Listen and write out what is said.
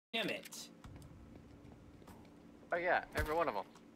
Damn it. Oh yeah, every one of them.